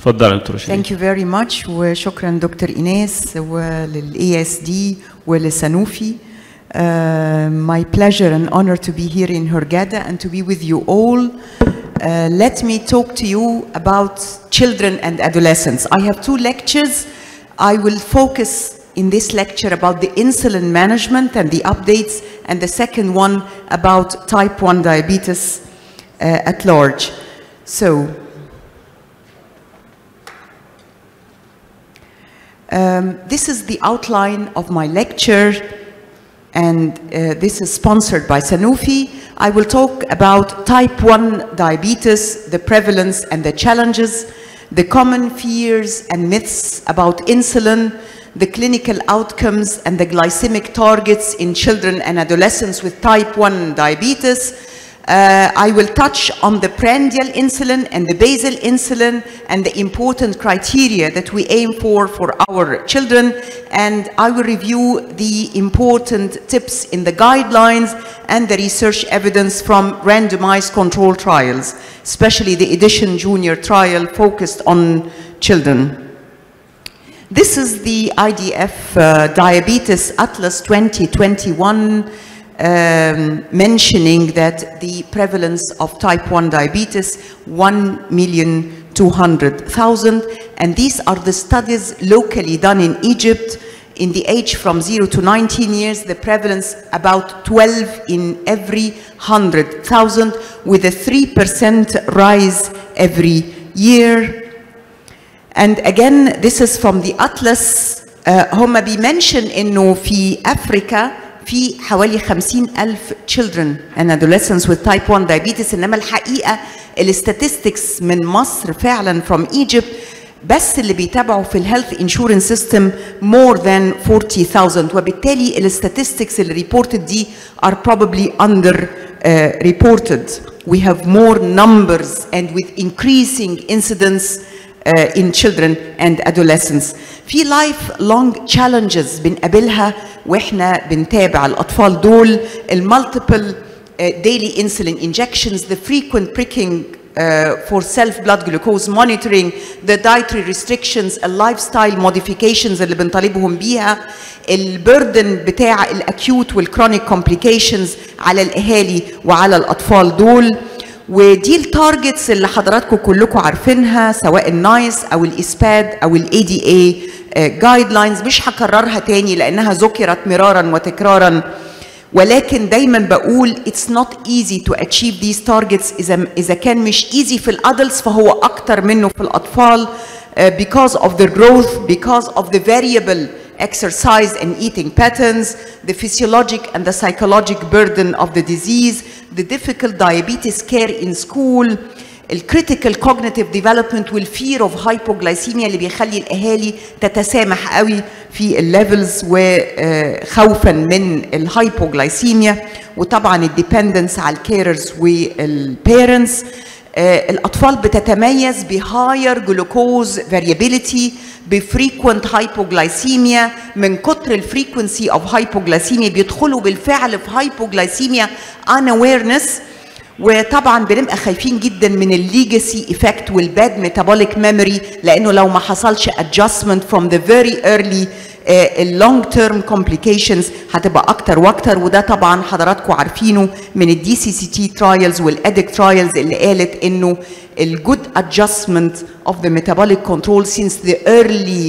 اتفضل دكتور شيرين. Thank you very much وشكرا دكتور إيناس وللASD ولسانوفي. My pleasure and honor to be here in Hurghada and to be with you all. Let me talk to you about children and adolescents. I have 2 lectures. I will focus in this lecture about the insulin management and the updates, and the second one about type 1 diabetes at large. So, this is the outline of my lecture, and this is sponsored by Sanofi. I will talk about type 1 diabetes, the prevalence and the challenges, the common fears and myths about insulin, the clinical outcomes and the glycemic targets in children and adolescents with type 1 diabetes. I will touch on the prandial insulin and the basal insulin and the important criteria that we aim for our children, and I will review the important tips in the guidelines and the research evidence from randomized control trials, especially the Edition Junior trial focused on children. This is the IDF Diabetes Atlas 2021, mentioning that the prevalence of type 1 diabetes 1,200,000, and these are the studies locally done in Egypt. In the age from 0 to 19 years, the prevalence about 12 in every 100,000, with a 3% rise every year. And again, this is from the Atlas. هم بيمنشن إنه في أفريقيا في حوالي 50,000 children and adolescents with type 1 diabetes، إنما الحقيقة statistics من مصر فعلا from Egypt بس اللي بيتابعوا في الهيلث انشورنس سيستم more than 40,000، وبالتالي statistics اللي reported دي are probably under reported. We have more numbers and with increasing incidence in children and adolescents. في lifelong challenges بنقابلها واحنا بنتابع الأطفال دول: multiple daily insulin injections, the frequent pricking for self-blood glucose monitoring, the dietary restrictions, lifestyle modifications اللي بنطالبهم بيها, البردن بتاع الأكيوت والكرونيك complications على الأهالي وعلى الأطفال دول. ودي التارجتس اللي حضراتكم كلكم عارفينها، سواء النايس او الاسباد او الاي دي اي جايد لاينز. مش هكررها تاني لانها ذكرت مرارا وتكرارا، ولكن دايما بقول it's not easy to achieve these targets. اذا كان مش easy في الادلتس فهو اكتر منه في الاطفال because of the growth, because of the variable exercise and eating patterns, the physiologic and the psychological burden of the disease, the difficult diabetes care in school, الcritical cognitive development والfear of hypoglycemia اللي بيخلي الأهالي تتسامح قوي في الليفلز وخوفا من الهايبوغلايسيميا، وطبعا الديبندنس على الكيررز والبيرنتس. الأطفال بتتميز بهاير جلوكوز فاريابيليتي، بفريكوينت هايبوغلايسيميا. من كتر الفريكونسي اوف هايبوغلايسيميا بيدخلوا بالفعل في هايبوغلايسيميا unawareness، وطبعا بنبقى خايفين جدا من الليجاسي ايفكت والباد ميتابوليك ميموري، لانه لو ما حصلش adjustment from the very early اللونج تيرم كومبليكيشنز هتبقى اكتر واكتر. وده طبعا حضراتكم عارفينه من الدي سي سي تي ترايلز والادك ترايلز اللي قالت انه الجود adjustment of the metabolic control since the early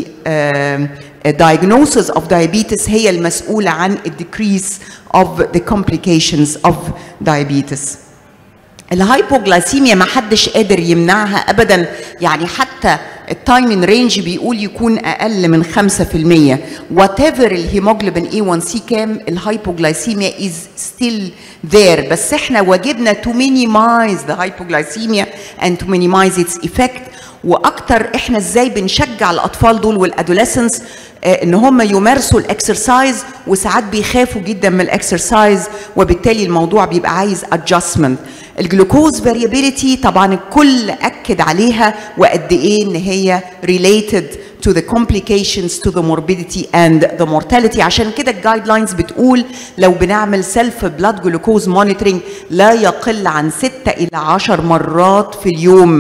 diagnosis of diabetes هي المسؤولة عن decrease of the complications of diabetes. الهايبوغلايسيميا ما حدش قادر يمنعها ابدا، يعني حتى التايمين رينج بيقول يكون اقل من 5%. whatever الهيموجلوبين A1C كام، الهايبوغلايسيميا is still there، بس احنا واجبنا to minimize the hypoglycemia and to minimize its effect. واكتر احنا ازاي بنشجع الاطفال دول والادوليسنس ان هم يمارسوا الاكسرسايز، وساعات بيخافوا جدا من الاكسرسايز، وبالتالي الموضوع بيبقى عايز adjustment. الجلوكوز فاريابيليتي طبعا الكل اكد عليها وقد ايه ان هي related to the complications, to the morbidity and the mortality. عشان كده الجايد لاينز بتقول لو بنعمل سيلف بلاد جلوكوز مونيتورنج لا يقل عن 6 إلى 10 مرات في اليوم to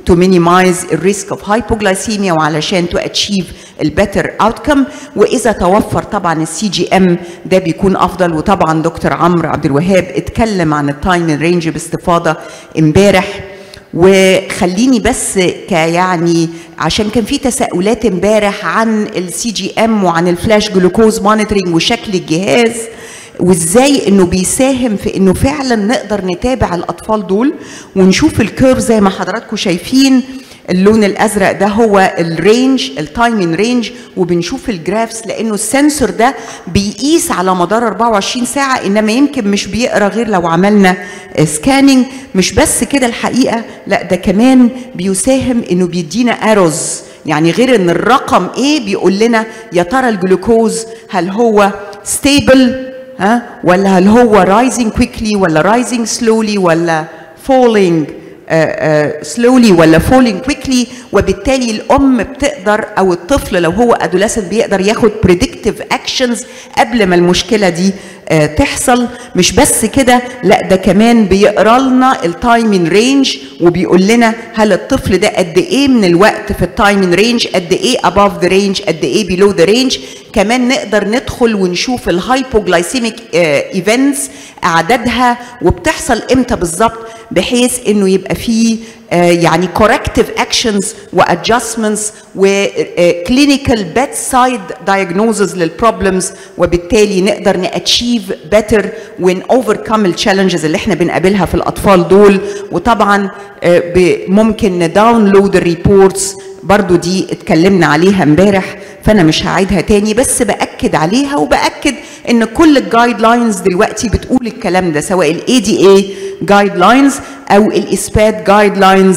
to minimize the risk of hypoglycemia وعلشان to achieve a better outcome. وإذا توفر طبعا CGM ده بيكون أفضل. وطبعا دكتور عمرو عبد الوهاب اتكلم عن التايم رينج باستفاضة امبارح. وخليني بس يعني عشان كان في تساؤلات امبارح عن CGM وعن الفلاش جلوكوز مونيتورنج وشكل الجهاز وازاي انه بيساهم في انه فعلا نقدر نتابع الاطفال دول ونشوف الكيرف زي ما حضراتكم شايفين. اللون الازرق ده هو الرينج التايمين رينج وبنشوف الجرافس لانه السنسور ده بيقيس على مدار 24 ساعه انما يمكن مش بيقرا غير لو عملنا سكاننج. مش بس كده الحقيقه، لا ده كمان بيساهم انه بيدينا اروز، يعني غير ان الرقم ايه بيقول لنا يا ترى الجلوكوز هل هو ستيبل ولا هل هو rising quickly ولا rising slowly ولا falling slowly ولا falling quickly. وبالتالي الأم بتقدر أو الطفل لو هو adolescent بيقدر ياخد predictive actions قبل ما المشكلة دي تحصل. مش بس كده، لا ده كمان بيقرا لنا التايمين رينج وبيقول لنا هل الطفل ده قد ايه من الوقت في التايمين رينج، قد ايه above the range، قد ايه below the range. كمان نقدر ندخل ونشوف الهايبوغلايسيميك ايفنتس اعدادها وبتحصل امتى بالظبط، بحيث انه يبقى فيه يعني corrective actions وadjustments وclinical bedside diagnosis للproblems. وبالتالي نقدر نachieve better ون overcome الchallenges اللي احنا بنقابلها في الأطفال دول. وطبعا ممكن نداونلود الريبورتس برضو دي اتكلمنا عليها امبارح فأنا مش هعيدها تاني، بس بأكد عليها وبأكد إن كل الجايد لاينز دلوقتي بتقول الكلام ده، سواء ال ADA جايد لاينز أو الإسبات جايد لاينز.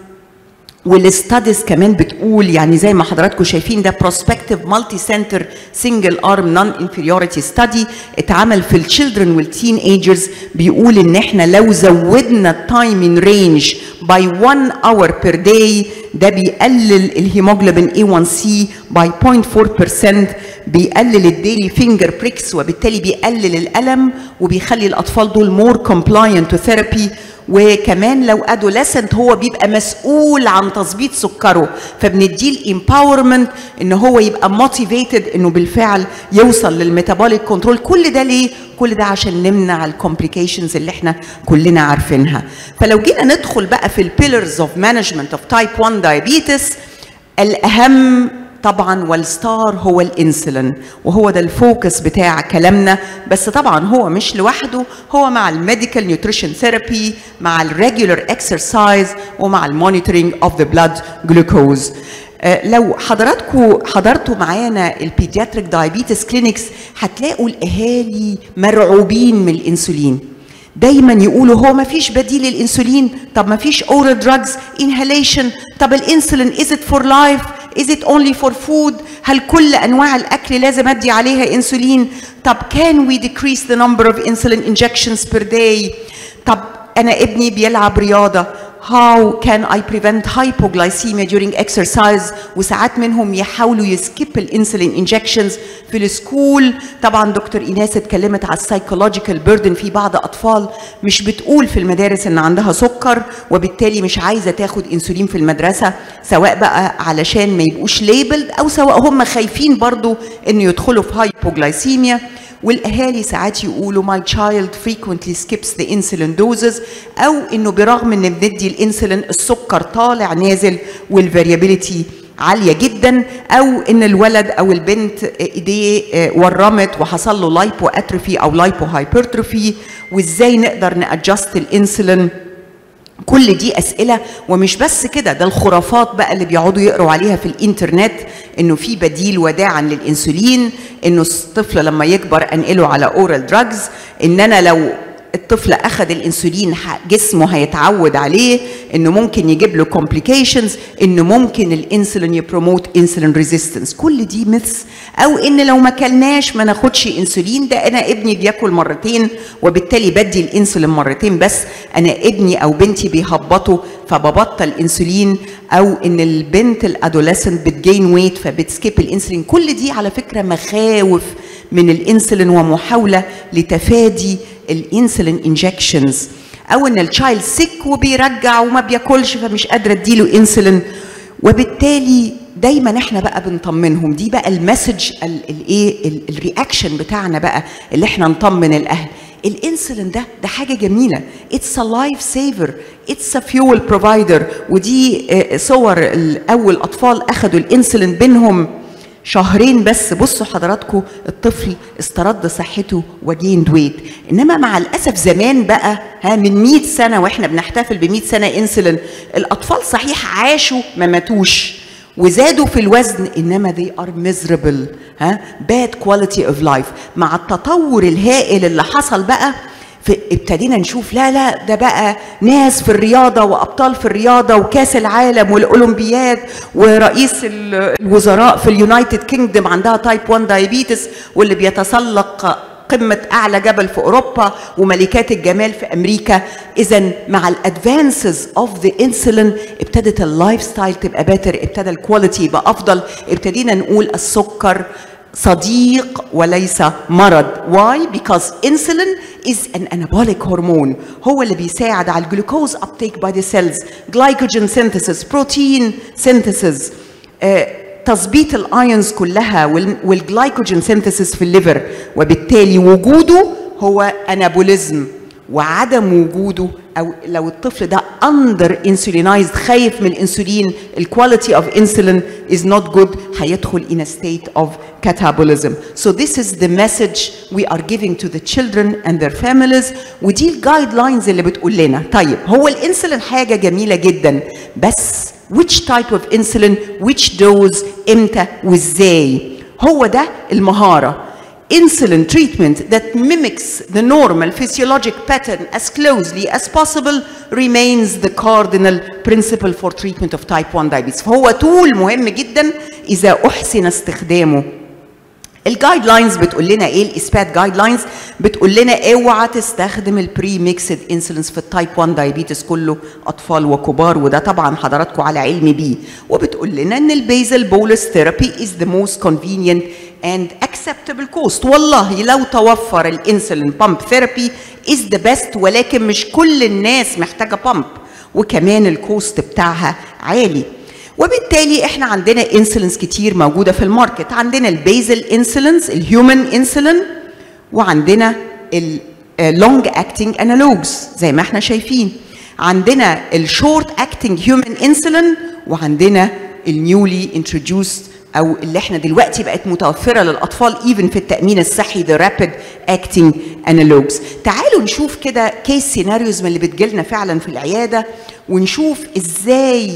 والستاديز كمان بتقول يعني زي ما حضراتكم شايفين ده prospective multi-center single arm non-inferiority study اتعمل في الchildren والteen agers بيقول إن إحنا لو زودنا التايمين رينج by 1 hour per day ده بيقلل الهيموجلوبين A1C by 0.4%، بيقلل الديلي فينجر بريكس وبالتالي بيقلل الألم وبيخلي الأطفال دول more compliant to therapy. وكمان لو adolescent هو بيبقى مسؤول عن تظبيط سكره فبنديه الامباورمنت ان هو يبقى motivated انه بالفعل يوصل للميتابوليك كنترول. كل ده ليه؟ كل ده عشان نمنع الكومبليكيشنز اللي احنا كلنا عارفينها. فلو جينا ندخل بقى في البيلرز اوف مانجمنت اوف تايب 1 دايابيتس، الاهم طبعا والستار هو الانسولين وهو ده الفوكس بتاع كلامنا. بس طبعا هو مش لوحده، هو مع الميديكال نيوتريشن ثيرابي مع الريجولار اكسرسايز ومع المونيتورنج اوف ذا بلاد جلوكوز. لو حضراتكم حضرتوا معانا البيدياتريك دايابيتس كلينكس هتلاقوا الاهالي مرعوبين من الانسولين. دايما يقولوا هو ما فيش بديل للانسولين، طب ما فيش اورال دراجز انهاليشن، طب الانسولين is it for life is it only for food، هل كل انواع الاكل لازم ادي عليها انسولين، طب can we decrease the number of insulin injections per day، طب انا ابني بيلعب رياضه how can I prevent hypoglycemia during exercise، وساعات منهم يحاولوا يسكيب الانسولين انجكشنز في السكول. طبعا دكتور ايناس اتكلمت على السايكولوجيكال بيردن، في بعض اطفال مش بتقول في المدارس ان عندها سكر وبالتالي مش عايزه تاخد انسولين في المدرسه، سواء بقى علشان ما يبقوش ليبلد او سواء هم خايفين برضو ان يدخلوا في هايبوغلايسيميا. والاهالي ساعات يقولوا my child frequently skips the insulin doses، او انه برغم ان بندي الانسولين السكر طالع نازل والفاريابيليتي عاليه جدا، او ان الولد او البنت ايديه ورمت وحصل له لايبو اتروفي او لايبو هايبرتروفي، وازاي نقدر نادجست الانسولين. كل دي اسئله. ومش بس كده، ده الخرافات بقى اللي بيقعدوا يقروا عليها في الانترنت انه في بديل وداعا للانسولين، انه الطفل لما يكبر انقله على اورال دراجز، ان انا لو الطفل اخذ الانسولين جسمه هيتعود عليه، انه ممكن يجيب له كومبليكيشنز، انه ممكن الانسولين يبروموت انسولين ريزيستنس. كل دي ميثس. او ان لو ما كلناش ما ناخدش انسولين، ده انا ابني بياكل مرتين وبالتالي بدي الانسولين مرتين بس، انا ابني او بنتي بيهبطوا فببطل انسولين، او ان البنت الادوليسنت بتجين ويت فبتسكيب الانسولين. كل دي على فكره مخاوف من الانسولين ومحاوله لتفادي الانسولين انجكشنز. او ان التشايلد سيك وبيرجع وما بياكلش فمش قادره اديله انسولين. وبالتالي دايما احنا بقى بنطمنهم. دي بقى المسج الايه الرياكشن بتاعنا بقى اللي احنا نطمن الاهل. الانسولين ده حاجه جميله. اتس ا لايف سيفر، اتس ا فيول بروفايدر. ودي صور الاول اطفال اخذوا الانسولين بينهم شهرين بس. بصوا حضراتكم الطفل استرد صحته وجيند ويت. انما مع الاسف زمان بقى من 100 سنه واحنا بنحتفل ب 100 سنه انسولين، الاطفال صحيح عاشوا ما ماتوش وزادوا في الوزن، انما they are miserable، bad quality of life. مع التطور الهائل اللي حصل بقى ابتدينا نشوف لا ده بقى ناس في الرياضه وابطال في الرياضه وكاس العالم والاولمبياد، ورئيس الوزراء في اليونايتد كينجدم عندها تايب 1 دايابيتس، واللي بيتسلق قمه اعلى جبل في اوروبا، وملكات الجمال في امريكا. اذا مع الادفانسز اوف ذا انسولين ابتدت اللايف ستايل تبقى باتر، ابتدى الكواليتي يبقى افضل. ابتدينا نقول السكر صديق وليس مرض. Why? Because insulin is an anabolic hormone. هو اللي بيساعد على الجلوكوز uptake by the cells, glycogen synthesis, protein synthesis, تظبيط الايونز كلها والجلايكوجين سينثيسيس في الليفر. وبالتالي وجوده هو انابوليزم، وعدم وجوده او لو الطفل ده اندر انسولينايزد خايف من الانسولين، الكواليتي اوف انسولين از نوت جود، هيدخل in a state of catabolism. So this is the message we are giving to the children and their families. ودي الجايد لاينز اللي بتقول لنا طيب هو الانسولين حاجه جميله جدا، بس which type of insulin, which dose، امتى وازاي. هو ده المهاره. Insulin treatment that mimics the normal physiologic pattern as closely as possible remains the cardinal principle for treatment of type 1 diabetes. فهو tool مهم جدا إذا أحسن استخدامه. الجايد لاينز بتقول لنا ايه؟ الاثبات جايد لاينز بتقول لنا اوعى تستخدم البري ميكسد انسولينز في التايب 1 دايابيتس، كله اطفال وكبار، وده طبعا حضراتكم على علم بيه. وبتقول لنا ان البيزل بولس ثيرابي از ذا موست كونفينينت اند اكسبتبل كوست. والله لو توفر الانسولين بامب ثيرابي از ذا بيست، ولكن مش كل الناس محتاجه بامب، وكمان الكوست بتاعها عالي. وبالتالي احنا عندنا انسولينز كتير موجوده في الماركت. عندنا البيزل انسولينز، الهيومن انسولين، وعندنا اللونج اكتنج انالوجز زي ما احنا شايفين. عندنا الشورت اكتنج هيومن انسولين، وعندنا النيولي انتروديوسد او اللي احنا دلوقتي بقت متوفره للاطفال ايفن في التامين الصحي، ذا رابيد اكتنج انالوجز. تعالوا نشوف كده كيس سيناريوز من اللي بتجيلنا فعلا في العياده، ونشوف ازاي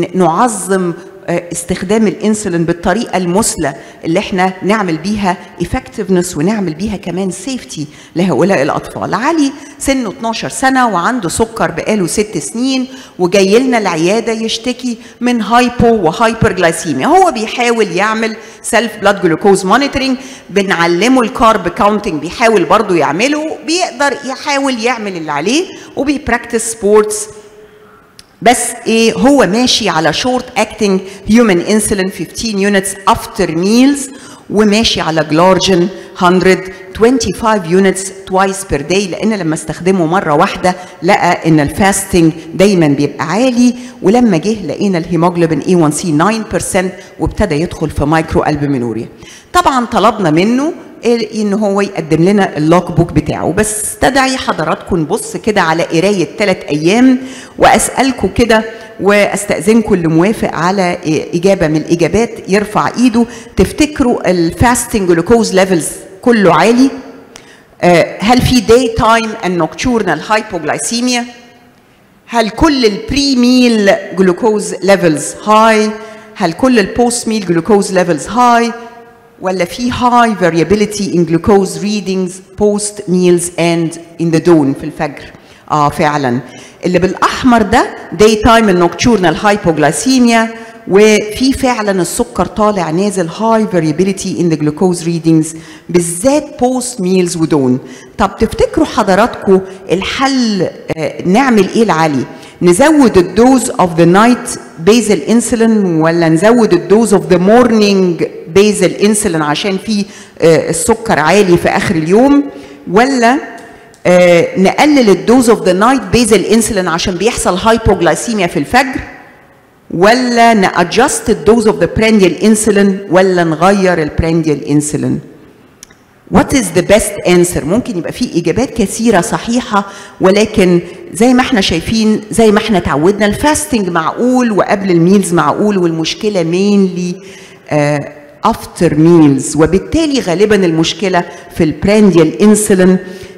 نعظم استخدام الانسولين بالطريقه المثلى اللي احنا نعمل بيها effectiveness ونعمل بيها كمان سيفتي لهؤلاء الاطفال. علي سنه 12 سنه وعنده سكر بقاله 6 سنين، وجاي لنا العياده يشتكي من هايبو وهايبر جلايسيميا. هو بيحاول يعمل سيلف بلاد جلوكوز مونيتورنج، بنعلمه الكارب كاونتنج، بيحاول برضه يعمله، بيقدر يحاول يعمل اللي عليه، وبيبراكتس سبورتس. بس ايه، هو ماشي على شورت اكتنج هيومن انسولين 15 يونتس افتر ميلز، وماشي على جلارجين 125 يونتس توايس بير داي، لان لما استخدمه مره واحده لقى ان الفاستنج دايما بيبقى عالي. ولما جه لقينا الهيموجلوبين A1C 9% وابتدى يدخل في مايكرو البومينوريا. طبعا طلبنا منه ان هو يقدم لنا اللوك بوك بتاعه، بس استدعي حضراتكم نبص كده على قرايه 3 ايام، واسالكم كده واستاذنكم اللي موافق على اجابه من الاجابات يرفع ايده. تفتكروا الفاستنج جلوكوز ليفلز كله عالي؟ هل في داي تايم اند نوكتورنال هايبوغلايسيميا؟ هل كل البري ميل جلوكوز ليفلز هاي؟ هل كل البوست ميل جلوكوز ليفلز هاي؟ ولا في high variability in glucose readings post meals and in the dawn في الفجر؟ فعلا اللي بالاحمر ده daytime and nocturnal hypoglycemia، وفي فعلا السكر طالع نازل high variability in the glucose readings بالذات post meals ودون. طب تفتكروا حضراتكم الحل نعمل ايه لعلي؟ نزود الدوز of the night basal insulin، ولا نزود الدوز of the morning basal insulin عشان في السكر عالي في اخر اليوم، ولا نقلل الدوز اوف ذا نايت بيزل انسولين عشان بيحصل هايبوغلايسيميا في الفجر، ولا نادجست الدوز اوف ذا برانديال انسولين، ولا نغير البرانديال انسولين؟ What is the best answer؟ ممكن يبقى في إجابات كثيرة صحيحة، ولكن زي ما احنا شايفين زي ما احنا تعودنا الفاستنج معقول وقبل الميلز معقول، والمشكلة mainly after meals، وبالتالي غالبا المشكلة في البرانديال انسولين.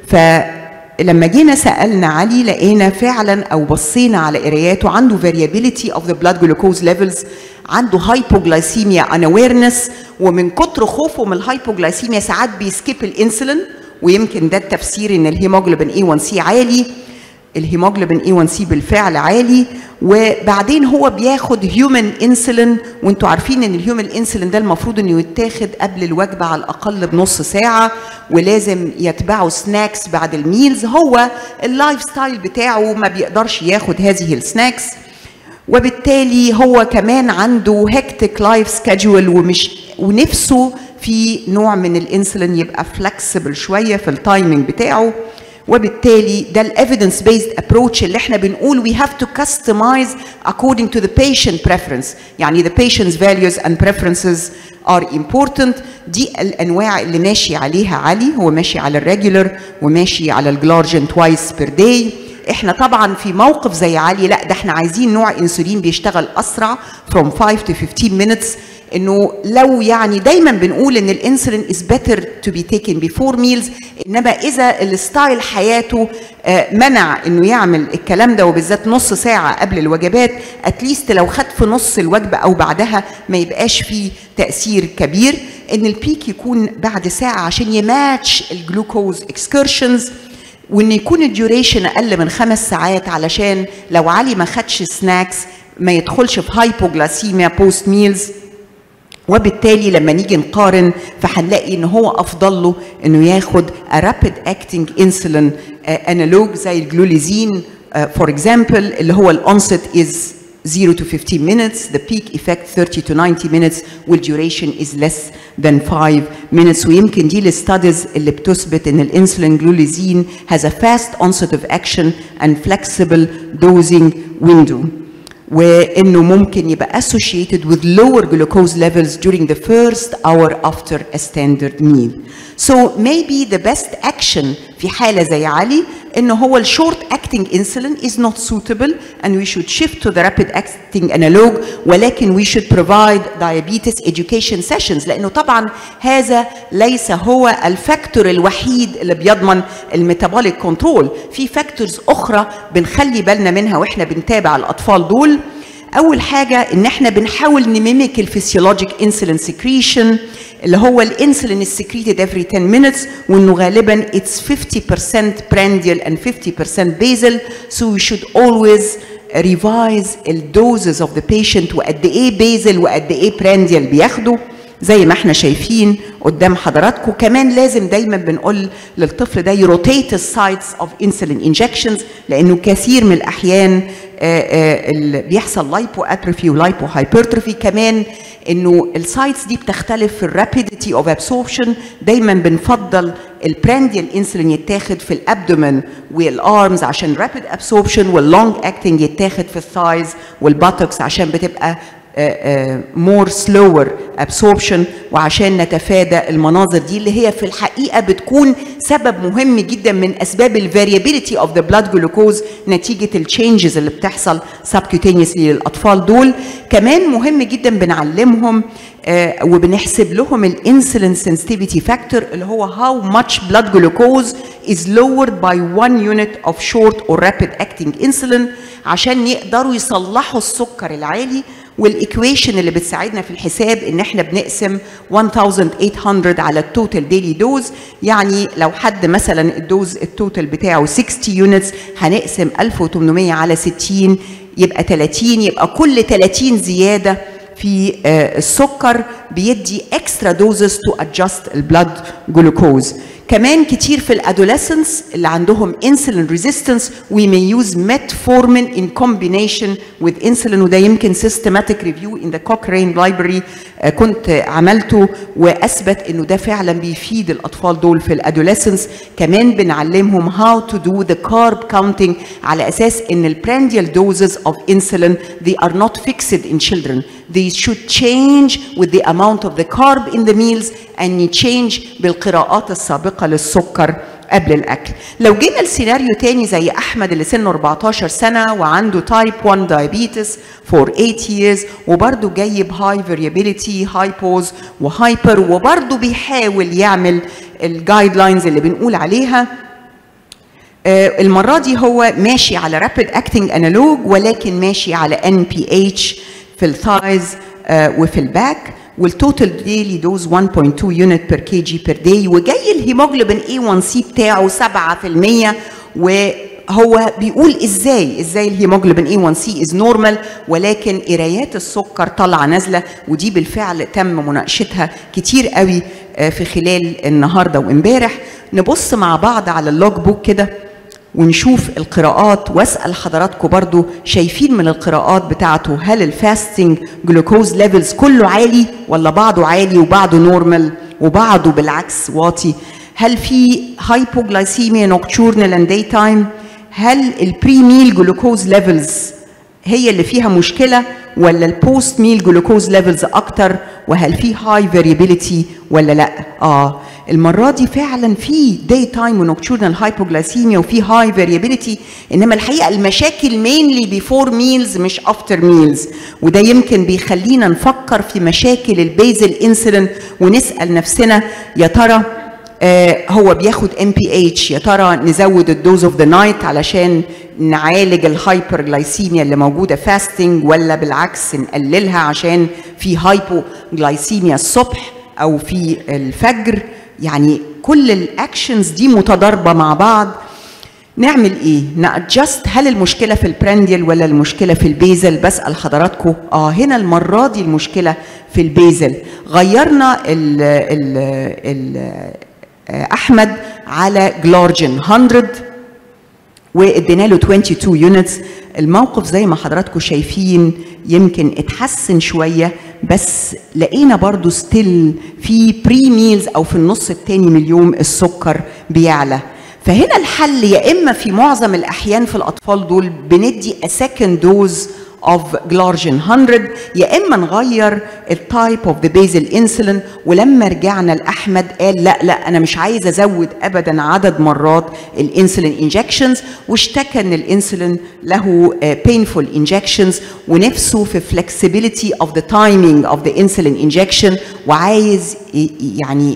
فلما جينا سألنا علي لقينا فعلا أو بصينا على قراياته عنده variability of the blood glucose levels، عنده hypoglycemia unawareness، ومن كتر خوفه من الهايبوغلايسيميا ساعات بيسكيب الانسولين، ويمكن ده التفسير ان الهيموجلوبين A1C عالي. الهيموجلوبين A1C بالفعل عالي، وبعدين هو بياخد هيومن انسولين، وانتوا عارفين ان الهيومن انسولين ده المفروض انه يتاخد قبل الوجبه على الاقل بنص ساعه، ولازم يتبعوا سناكس بعد الميلز. هو اللايف ستايل بتاعه ما بيقدرش ياخد هذه السناكس، وبالتالي هو كمان عنده هيكتيك لايف سكادجول، ونفسه في نوع من الانسولين يبقى فلكسبل شويه في التايمنج بتاعه. وبالتالي ده الايفيدنس بيزد ابروتش اللي احنا بنقول we have to customize according to the patient preference، يعني the patient's values and preferences are important. دي الانواع اللي ماشي عليها علي، هو ماشي على الريجولر وماشي على الجلارجين twice per day. احنا طبعا في موقف زي علي لا، ده احنا عايزين نوع انسولين بيشتغل اسرع from 5 to 15 minutes. انه لو يعني دايما بنقول ان الانسولين is better to be taken before meals، انما اذا الستايل حياته منع انه يعمل الكلام ده وبالذات نص ساعه قبل الوجبات، اتليست لو خد في نص الوجبه او بعدها ما يبقاش فيه تاثير كبير. ان البيك يكون بعد ساعه عشان يماتش الجلوكوز اكسكرشنز، وان يكون الديوريشن اقل من 5 ساعات علشان لو علي ما خدش سناكس ما يدخلش في هايبوغلاسيميا بوست ميلز. وبالتالي لما نيجي نقارن فهنلاقي ان هو افضل له انه ياخد رابيد اكتنج انسولين انالوج زي الجلوليزين فور اكزامبل، اللي هو الانست از 0 to 15 minutes, the peak effect 30 to 90 minutes, والduration is less than 5 minutes. ويمكن دي الستاديز اللي بتثبت ان الانسولين جلوليزين has a fast onset of action and flexible dosing window. وانه ممكن يبقى associated with lower glucose levels during the first hour after a standard meal. So maybe the best action في حالة زي علي انه هو ال short acting insulin is not suitable and we should shift to the rapid acting analog، ولكن we should provide diabetes education sessions، لانه طبعا هذا ليس هو الفاكتور الوحيد اللي بيضمن الميتابوليك كنترول. في فاكتورز اخرى بنخلي بالنا منها واحنا بنتابع الاطفال دول. اول حاجه ان احنا بنحاول نميميك الفسيولوجيك انسولين سكريشن اللي هو الانسولين is secreted every 10 minutes، وانه غالبا it's 50% prandial and 50% basal. So we should always revise the doses of the patient وقد ايه basal وقد ايه prandial بياخدوا زي ما احنا شايفين قدام حضراتكم. كمان لازم دايما بنقول للطفل ده يروتيت السايتس اوف انسولين انجكشنز، لانه كثير من الاحيان بيحصل لايبو اتروفي ولايبو هايبرتروفي. كمان انه السايتس دي بتختلف في الرابيديتي اوف ابسوربشن. دايما بنفضل البرانديال انسولين يتاخد في الابدومن والارمز عشان رابيد ابسوربشن، واللونج اكتنج يتاخد في الثايز والباتوكس عشان بتبقى more slower absorption، وعشان نتفادى المناظر دي اللي هي في الحقيقة بتكون سبب مهم جدا من أسباب ال variability of the blood glucose نتيجة ال changes اللي بتحصل subcutaneously للأطفال دول. كمان مهم جدا بنعلمهم وبنحسب لهم ال insulin sensitivity factor اللي هو how much blood glucose is lowered by 1 unit of short or rapid acting insulin عشان يقدروا يصلحوا السكر العالي. والايكويشن اللي بتساعدنا في الحساب ان احنا بنقسم 1800 على التوتال ديلي دوز، يعني لو حد مثلا الدوز التوتال بتاعه 60 يونتس هنقسم 1800 على 60 يبقى 30، يبقى كل 30 زياده في السكر بيدي extra doses to adjust البلاد جلوكوز. كمان كتير في الادوليسنس اللي عندهم insulin resistance we may use metformin in combination with insulin، وده يمكن systematic review in the Cochrane library كنت عملته واثبت انه ده فعلا بيفيد الاطفال دول في الادوليسنس. كمان بنعلمهم how to do the carb counting على اساس ان البرانديال doses of insulin they are not fixed in children. They should change with the amount of the carb in the meals and change بالقراءات السابقة للسكر قبل الأكل. لو جينا لسيناريو تاني زي أحمد اللي سنه 14 سنة وعنده تايب 1 diabetes for 8 years وبرضه جايب high variability hypos وهايبر وبرضه بيحاول يعمل الجايد لاينز اللي بنقول عليها. المرة دي هو ماشي على rapid acting analog ولكن ماشي على NPH في الثايز وفي الباك، والتوتال ديلي دوز 1.2 يونت بير كي جي بير داي، وجاي الهيموجلوبين A1C بتاعه 7%، وهو بيقول ازاي الهيموجلوبين A1C از نورمال ولكن قرايات السكر طالعه نازله، ودي بالفعل تم مناقشتها كتير قوي في خلال النهارده وامبارح. نبص مع بعض على اللوج بوك كده ونشوف القراءات، واسال حضراتكم برضو شايفين من القراءات بتاعته هل الفاستنج جلوكوز ليفلز كله عالي ولا بعضه عالي وبعضه نورمال وبعضه بالعكس واطي؟ هل في هايبوغلايسيميا نوكتورنال اند داي تايم؟ هل البري ميل جلوكوز ليفلز هي اللي فيها مشكله ولا البوست ميل جلوكوز ليفلز اكتر؟ وهل في هاي فاريابيليتي ولا لا؟ المرة دي فعلا في داي تايم ونوكتورنال هايبوغلايسيميا وفي هاي فاريابيليتي، انما الحقيقة المشاكل مينلي بيفور ميلز مش افتر ميلز، وده يمكن بيخلينا نفكر في مشاكل البيزل انسولين ونسأل نفسنا يا ترى هو بياخد MPH، يا ترى نزود الدوز اوف ذا نايت علشان نعالج الهايبرجلايسيميا اللي موجودة فاستنج، ولا بالعكس نقللها عشان في هايبوغلايسيميا الصبح او في الفجر؟ يعني كل الاكشنز دي متضاربه مع بعض. نعمل ايه؟ نادجست. هل المشكله في البرانديال ولا المشكله في البيزل؟ بسال حضراتكم. هنا المره دي المشكله في البيزل. غيرنا ال احمد على جلارجين 100 وادينا له 22 يونتس. الموقف زي ما حضراتكم شايفين يمكن اتحسن شويه، بس لقينا برضو ستيل في بري ميلز او في النص الثاني من اليوم السكر بيعلى. فهنا الحل يا اما في معظم الاحيان في الاطفال دول بندي a second dose of glargine 100، يا اما نغير التايب اوف ذا بيزل انسولين. ولما رجعنا لاحمد قال لا انا مش عايز ازود ابدا عدد مرات الانسولين انجكشنز، واشتكى ان الانسولين له painful injections ونفسه في flexibility of the timing of the insulin injection، وعايز يعني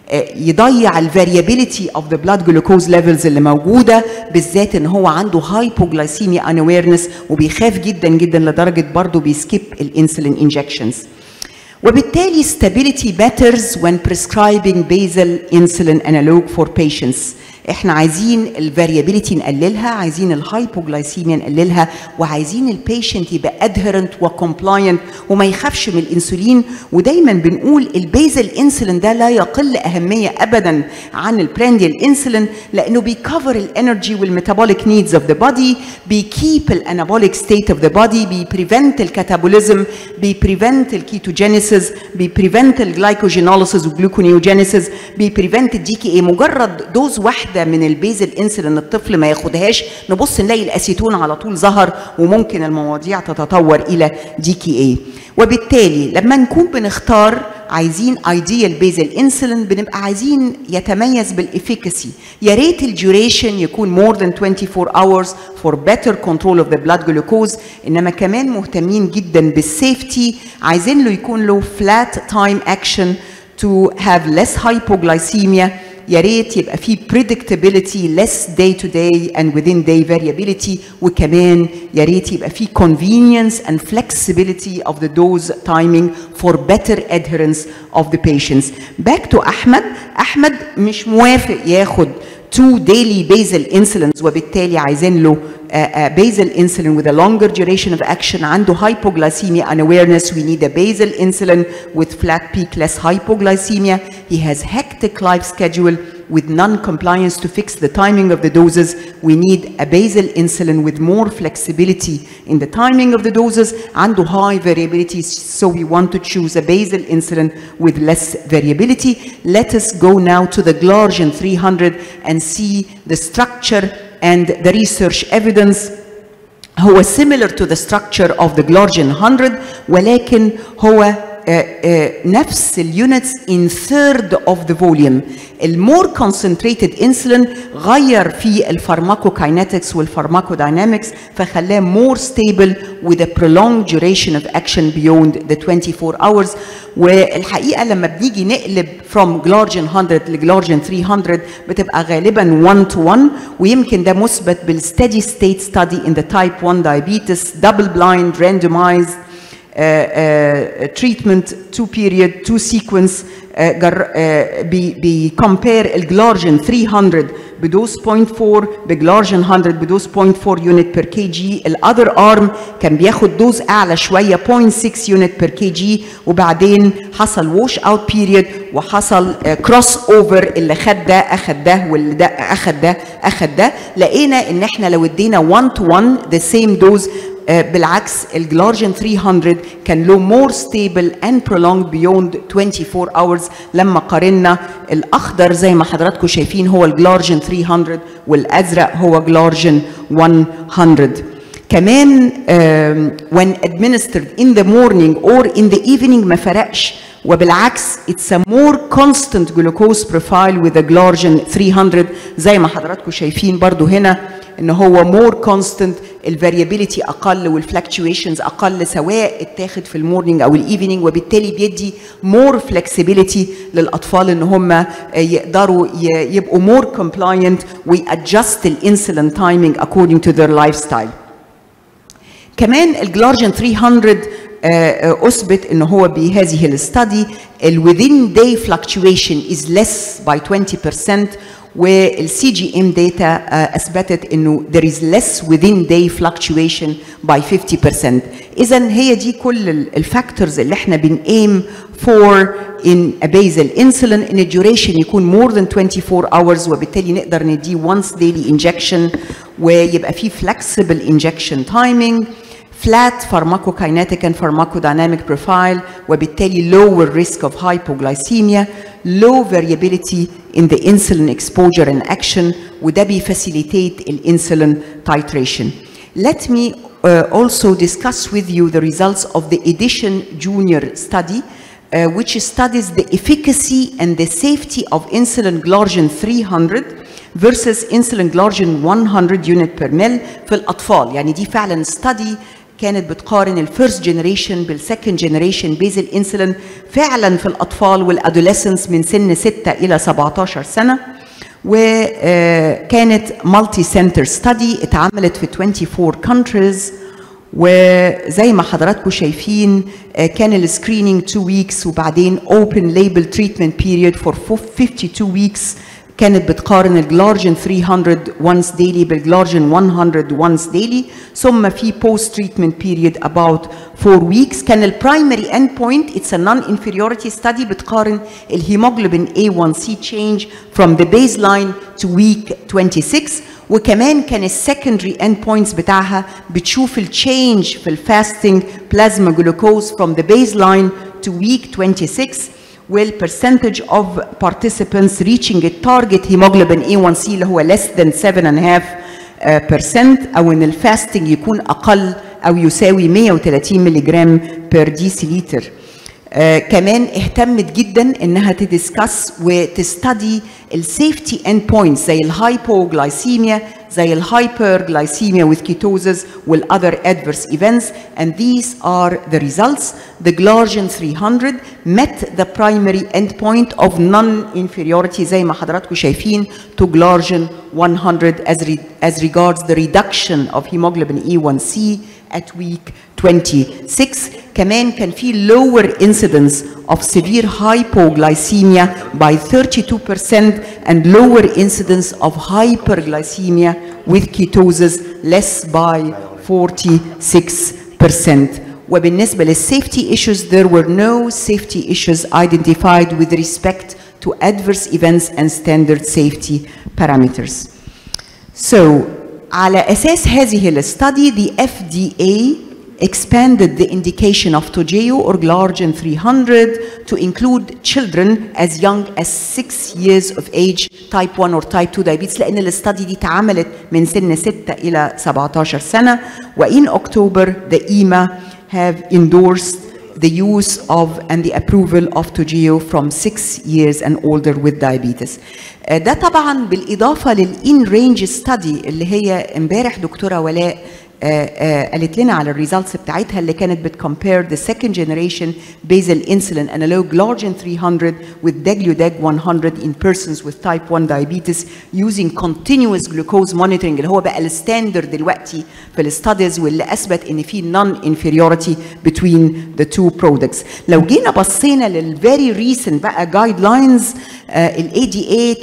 يضيع الفاريابيليتي اوف ذا بلاد جلوكوز ليفلز اللي موجوده، بالذات ان هو عنده هايبوغلايسيميا ان اويرنس وبيخاف جدا جدا لدرجه برضه بيسكيب الانسولين انجكشنز. وبالتالي stability matters when prescribing basal insulin analog for patients. احنا عايزين الفاريابيليتي نقللها، عايزين الهايبوغلايسيميا نقللها، وعايزين البيشنت يبقى ادهرنت وكومبلاينت وما يخافش من الانسولين. ودايما بنقول البيزل انسولين ده لا يقل اهميه ابدا عن البرانديال انسولين، لانه بيكفر الانرجي والميتابوليك نيدز اوف ذا بودي، بيكيب الانابوليك ستيت اوف ذا بودي، بيبريفنت الكاتابوليزم، بيبريفنت الكيتوجينيسيس، بيبريفنت الجلايكوجينوليسيس والجلوكونيوجينيسيس، بيبريفنت الدي كي اي. مجرد دوز واحده من البيزل انسولين الطفل ما ياخدهاش نبص نلاقي الاسيتون على طول ظهر، وممكن المواضيع تتطور الى دي كي اي. وبالتالي لما نكون بنختار عايزين ايديال بيزل انسولين بنبقى عايزين يتميز بالافيكاسي. يا ريت الديوريشن يكون more than 24 hours for better control of the blood glucose، انما كمان مهتمين جدا بالسيفتي، عايزين له يكون له flat time action to have less hypoglycemia. يا ريت يبقى في predictability less day to day and within day variability، وكمان يا ريت يبقى في convenience and flexibility of the dose timing for better adherence of the patients. Back to أحمد. أحمد مش موافق ياخد 2 daily basal insulins، وبالتالي عايزين له basal insulin with a longer duration of action. عنده hypoglycemia unawareness. We need a basal insulin with flat peak less hypoglycemia. He has hectic life schedule. with non-compliance to fix the timing of the doses. We need a basal insulin with more flexibility in the timing of the doses and high variability, so we want to choose a basal insulin with less variability. Let us go now to the Glargine 300 and see the structure and the research evidence. هو similar to the structure of the Glargine 100 ولكن هو نفس اليونتس in third of the volume. المور concentrated insulin غير في الفارماكوكاينetics والفارماكودynamics فخلاه more stable with a prolonged duration of action beyond the 24 hours. والحقيقة لما بنيجي نقلب from Glargine 100 لGlargine 300 بتبقى غالبا 1 to 1 ويمكن ده مثبت بالsteady state study in the type 1 diabetes double blind randomized treatment 2 period 2 sequence compare الجلارجين 300 بدوز 0.4 بجلارجين 100 بدوز 0.4 unit per kg. الother arm كان بياخد دوز اعلى شويه 0.6 unit per kg وبعدين حصل wash out period وحصل cross over اللي خد ده اخد ده واللي ده اخد ده اخد ده. لقينا ان احنا لو ادينا 1 to 1 the same dose بالعكس الجلارجين 300 كان له more stable and prolonged beyond 24 hours. لما قارنا الاخضر زي ما حضراتكم شايفين هو الجلارجين 300 والازرق هو جلارجين 100. كمان when administered in the morning or in the evening ما فرقش وبالعكس it's a more constant glucose profile with the Glargine 300 زي ما حضراتكم شايفين برضو هنا ان هو more constant الفاريابيليتي اقل والفلكتويشنز اقل سواء اتاخد في المورنينج او الايفنينج وبالتالي بيدي more flexibility للاطفال ان هم يقدروا يبقوا more compliant ويadjust الانسولين timing according to their lifestyle. كمان الجلارجين 300 اثبت ان هو بهذه الاستدي within day fluctuation is less by 20% والسي جي ام داتا اثبتت انه there is less within day fluctuation by 50%. اذا هي دي كل الفاكتورز اللي احنا بنaim for in a basal insulin ان الديوريشن يكون more than 24 hours وبالتالي نقدر نديه once daily injection ويبقى فيه flexible injection timing flat pharmacokinetic and pharmacodynamic profile وبالتالي lower risk of hypoglycemia low variability in the insulin exposure and action وده بيفاسيليتيت الانسولين titration. Let me also discuss with you the results of the Edition Junior study which studies the efficacy and the safety of insulin Glargine 300 versus insulin Glargine 100 unit per ml في الأطفال. يعني دي فعلا study كانت بتقارن الفيرست جنريشن بالسكند جنريشن بيزل انسولين فعلا في الاطفال والادوليسنس من سن 6 الى 17 سنه وكانت مالتي سنتر ستادي اتعملت في 24 countries وزي ما حضراتكم شايفين كان السكرينينج 2 weeks وبعدين open label treatment period for 52 weeks كانت بتقارن الجلارجين 300 once daily بالجلارجين 100 once daily ثم في post treatment period about 4 weeks. كان البرايمري endpoint it's a non-inferiority study بتقارن الهيموجلوبين A1C change from the baseline to week 26 وكمان كان السكندري endpoints بتاعها بتشوف التشينج في الفاستنج بلازما جلوكوز from the baseline to week 26 والpercentage of participants reaching a target hemoglobin A1C اللي هو less than 7.5% أو إن الفاستنج يكون أقل أو يساوي 130 ملغ per deciliter. كمان اهتمت جدا انها تدسكس وتستدي السيفتي اند بوينتس زي الهايبوغلايسيميا زي الهايبرغلايسيميا with ketosis والother adverse events and these are the results. The Glargine 300 met the primary endpoint of non-inferiority زي ما حضراتكم شايفين to Glargine 100 as regards the reduction of hemoglobin A1C at week 26. كمان كان في lower incidence of severe hypoglycemia by 32% and lower incidence of hyperglycemia with ketosis less by 46%. وبالنسبة للsafety issues there were no safety issues identified with respect to adverse events and standard safety parameters. So على أساس هذه الستادي the FDA expanded the indication of Toujeo or Glargine 300 to include children as young as 6 years of age type 1 or type 2 diabetes لأن الاستادي دي اتعملت من سن 6 إلى 17 سنة. وإن October the EMA have endorsed the use of and the approval of Toujeo from 6 years and older with diabetes. ده طبعا بالإضافة للإن رينج ستادي اللي هي امبارح دكتورة ولاء قالت لنا على الريزلتس بتاعتها اللي كانت بتcompare the second generation basal insulin analog Glargine 300 with Degludec 100 in persons with type 1 diabetes using continuous glucose monitoring اللي هو بقى الستاندرد دلوقتي في الستاديز واللي اثبت ان في non inferiority between the two products. لو جينا بصينا لل very recent بقى guidelines ال ADA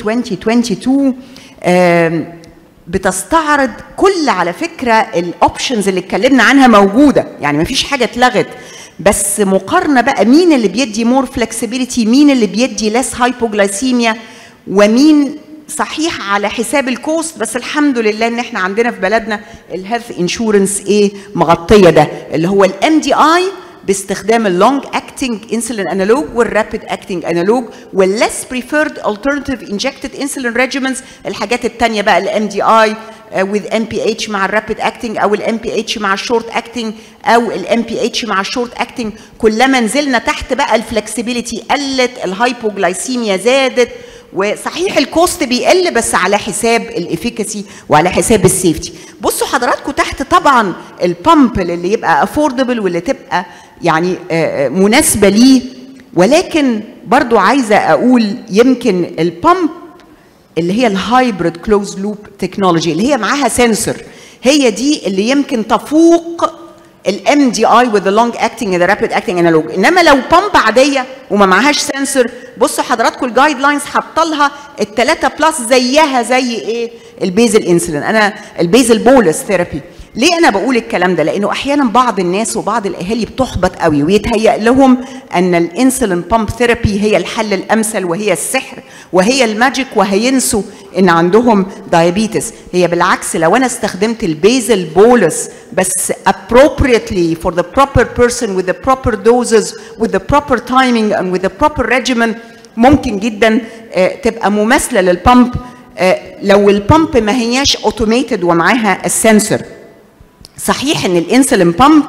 2022 بتستعرض كل على فكره الاوبشنز اللي اتكلمنا عنها موجوده، يعني ما فيش حاجه اتلغت، بس مقارنه بقى مين اللي بيدي مور فلكسبيليتي، مين اللي بيدي ليس هايبوغلايسيميا، ومين صحيح على حساب الكوست. بس الحمد لله ان احنا عندنا في بلدنا الهيلث انشورنس ايه مغطيه ده، اللي هو الام دي اي باستخدام اللونج اكتنج انسولين انالوج والرابيد اكتنج انالوج والليس بريفيرد الترناتيف انجكتد انسولين ريجيمنز. الحاجات الثانيه بقى الام دي اي with MPH مع الرابيد اكتنج او الام بي اتش مع الشورت اكتنج او الام بي اتش مع الشورت اكتنج. كلما نزلنا تحت بقى الفلكسبيليتي قلت، الهايبوغلايسيميا زادت، وصحيح الكوست بيقل بس على حساب الافيكاسي وعلى حساب السيفتي. بصوا حضراتكم تحت طبعا البامب اللي يبقى افوردبل واللي تبقى يعني مناسبه ليه، ولكن برضو عايزه اقول يمكن البامب اللي هي الهايبريد كلوز لوب تكنولوجي اللي هي معاها سنسور، هي دي اللي يمكن تفوق الام دي اي with the long acting and the rapid acting analog. انما لو بامب عاديه وما معهاش سنسور، بصوا حضراتكم الجايد لاينز حاطه لها الثلاثه بلس زيها زي ايه البيزل انسولين، انا البيزل بولس ثيرابي. ليه انا بقول الكلام ده؟ لانه احيانا بعض الناس وبعض الاهالي بتحبط قوي ويتهيأ لهم ان الانسولين بامب ثيرابي هي الحل الامثل وهي السحر وهي الماجيك وهينسوا ان عندهم دايابيتس. هي بالعكس، لو انا استخدمت البيزل بولس بس appropriately for the proper person with the proper doses with the proper timing and with the proper regimen ممكن جدا تبقى مماثله للبامب. لو البامب ما هياش اوتوميتد ومعاها السنسور. صحيح ان الانسولين بامب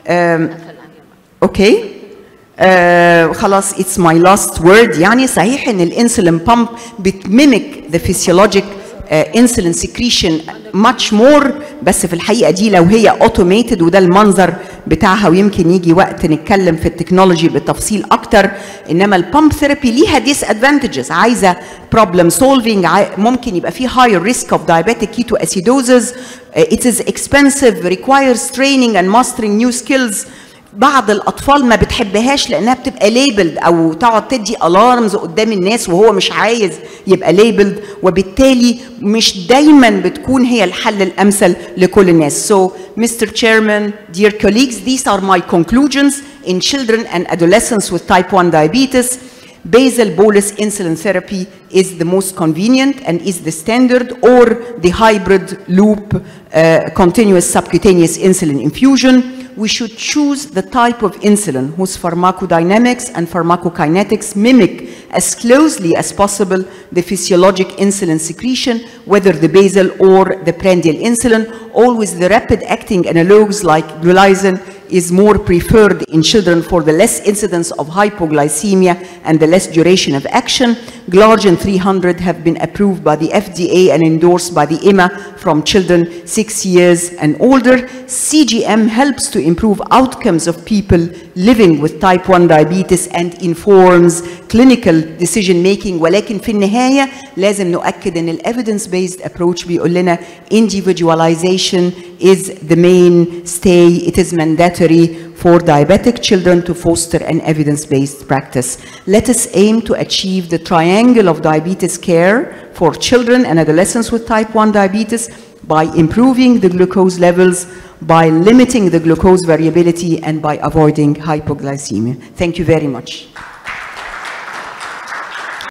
اوكي خلاص اتس ماي لاست وورد، يعني صحيح ان الانسولين بامب بتميمك ذا فيسيولوجيك انسولين سكريشن ماتش مور، بس في الحقيقه دي لو هي اوتوميتد وده المنظر بتاعها ويمكن يجي وقت نتكلم في التكنولوجي بالتفصيل اكتر. انما البامب ثيرابي ليها ديس ادفانتجز، عايزه بروبلم سولفينج، ممكن يبقى في هاي ريسك اوف دايابيتيك كيتواسيدوزز، it is expensive, requires training and mastering new skills. بعض الاطفال ما بتحبهاش لانها بتبقى ليبلد او تقعد تدي الارمز قدام الناس وهو مش عايز يبقى ليبلد، وبالتالي مش دايما بتكون هي الحل الامثل لكل الناس. So Mr. Chairman, dear colleagues, these are my conclusions in children and adolescents with type 1 diabetes. Basal bolus insulin therapy is the most convenient and is the standard, or the hybrid loop continuous subcutaneous insulin infusion. We should choose the type of insulin whose pharmacodynamics and pharmacokinetics mimic as closely as possible the physiologic insulin secretion, whether the basal or the prandial insulin. Always the rapid acting analogs like Glargine is more preferred in children for the less incidence of hypoglycemia and the less duration of action. Glargine 300 have been approved by the FDA and endorsed by the EMA from children 6 years and older. CGM helps to improve outcomes of people living with type 1 diabetes and informs clinical decision making. ولكن في النهاية لازم نؤكد ان evidence based approach بيقول لنا individualization is the mainstay. It is mandatory for diabetic children to foster an evidence-based practice. Let us aim to achieve the triangle of diabetes care for children and adolescents with type 1 diabetes by improving the glucose levels, by limiting the glucose variability, and by avoiding hypoglycemia. Thank you very much.